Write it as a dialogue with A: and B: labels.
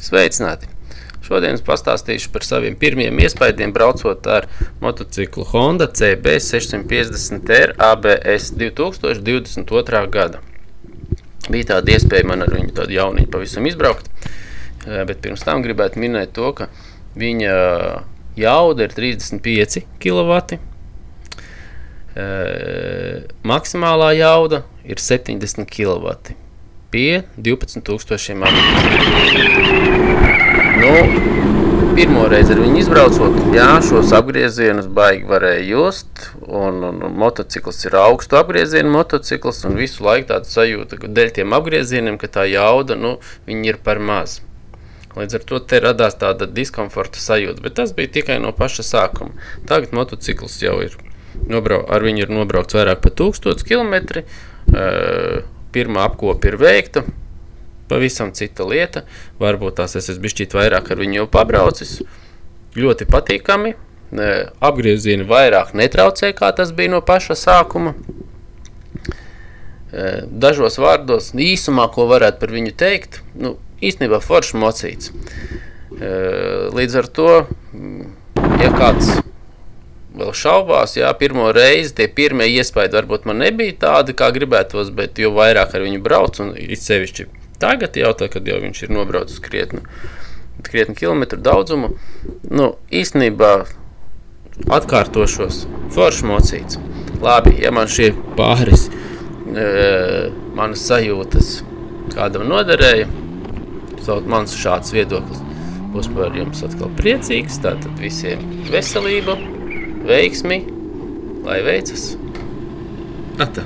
A: Sveicināti! Šodien es pastāstīšu par saviem pirmiem iespaidiem braucot ar motociklu Honda CB 650R ABS 2022. gada. Bija tāda iespēja man ar viņu tādu jauniņu pavisam izbraukt, bet pirms tam gribētu minēt to, ka viņa jauda ir 35 kW, maksimālā jauda ir 70 kW pie 12,000 apgriezieniem. Pirmo reizi ar viņu izbraucot, jā, šos apgriezienus baigi varēja just, un motocikls ir augstu apgriezienu motocikls, un visu laiku tāda sajūta, ka dēļ tiem apgriezieniem, ka tā jauda, viņi ir par maz. Līdz ar to te radās tāda diskomforta sajūta, bet tas bija tikai no paša sākuma. Tagad motocikls jau ir, ar viņu ir nobraukts vairāk par 1000 km, pirmā apkopa ir veikta, pavisam cita lieta, varbūt tās es bišķīt vairāk ar viņu jau pabraucis, ļoti patīkami, apgriezieni vairāk netraucē, kā tas bija no paša sākuma. Dažos vārdos, īsumā, ko varētu par viņu teikt, īstenībā foršs mocīts. Līdz ar to, ja kāds vēl šaubās, jā, pirmo reizi, tie pirmie iespaidi varbūt man nebija tādi, kā gribētos, bet jo vairāk ar viņu brauc, un sevišķi tagad jau tā, kad jau viņš ir nobraucis krietni kilometru daudzumu, īstenībā atkārtošos, foršs mocīts. Labi, ja man šie pāris manas sajūtas kādam noderēja, mans šāds viedoklis būs par jums atkal priecīgs, tātad visiem veselību, veiksmi, lai veicas. Atā!